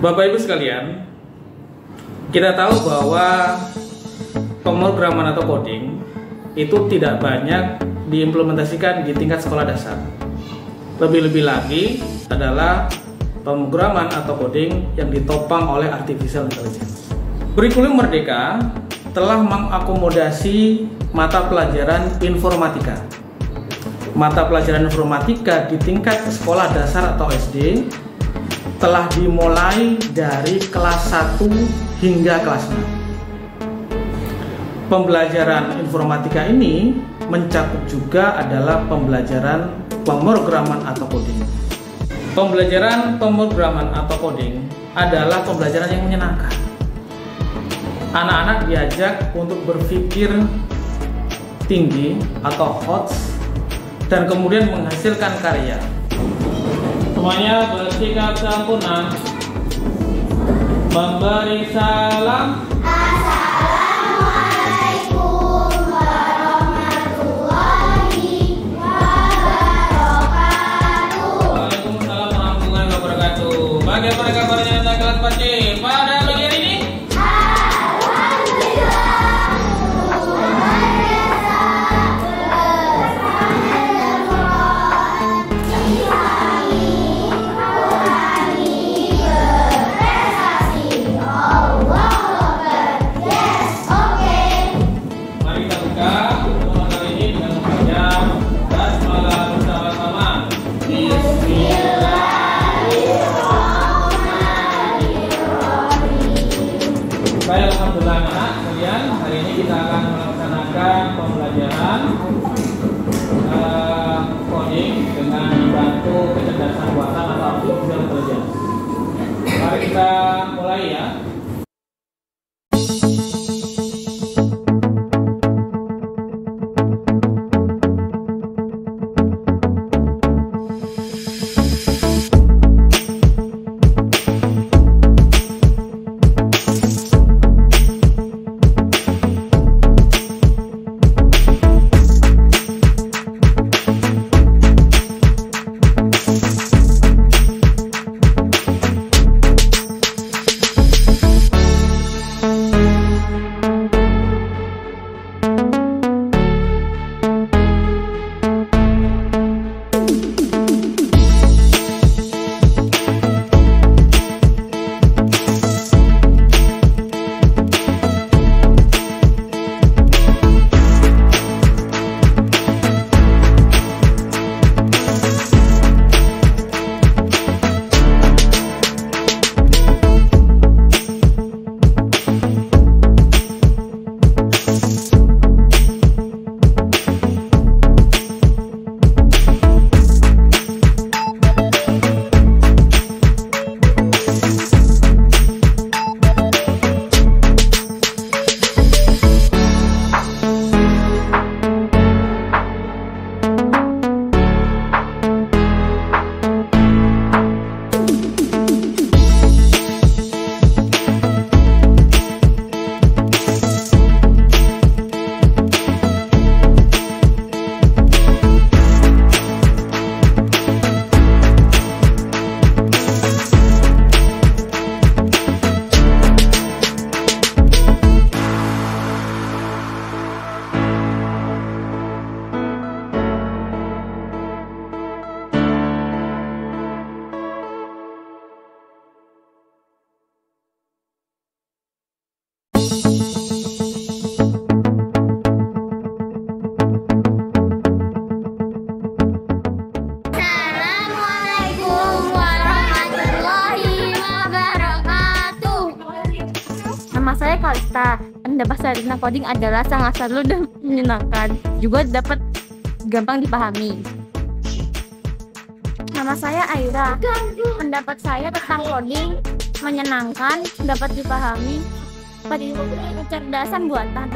Bapak Ibu sekalian, kita tahu bahwa pemrograman atau coding itu tidak banyak diimplementasikan di tingkat sekolah dasar. Lebih-lebih lagi adalah pemrograman atau coding yang ditopang oleh artificial intelligence. Kurikulum Merdeka telah mengakomodasi mata pelajaran informatika. Mata pelajaran informatika di tingkat sekolah dasar atau SD telah dimulai dari kelas 1 hingga kelas 6. Pembelajaran informatika ini mencakup juga adalah pembelajaran pemrograman atau coding. Pembelajaran pemrograman atau coding adalah pembelajaran yang menyenangkan. Anak-anak diajak untuk berpikir tinggi atau HOTS dan kemudian menghasilkan karya. Semuanya bersikap sempurna, memberi salam. Assalamualaikum warahmatullahi wabarakatuh. Waalaikumsalam warahmatullahi wabarakatuh. Bagaimana kabarnya anak kelas 4C pada pagi hari ini? Baik, alhamdulillah anak sekalian, hari ini kita akan melaksanakan pembelajaran coding dengan dibantu kecerdasan buatan atau artificial intelligence. Mari kita mulai ya. Nama saya Kalista. Dapat saya tentang coding adalah sangat seru dan menyenangkan. Juga dapat gampang dipahami. Nama saya Aira. Pendapat saya tentang coding menyenangkan, dapat dipahami, pada kecerdasan buatan.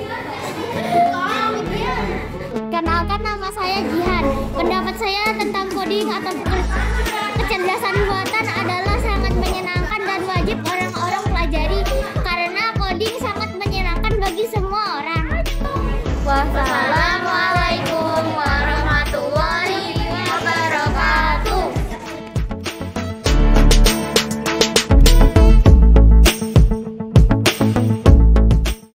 Kenalkan, nama saya Jihan. Pendapat saya tentang coding atau kecerdasan buatan adalah sangat menyenangkan dan wajib orang-orang pelajari karena coding sangat menyenangkan bagi semua orang. Wassalam.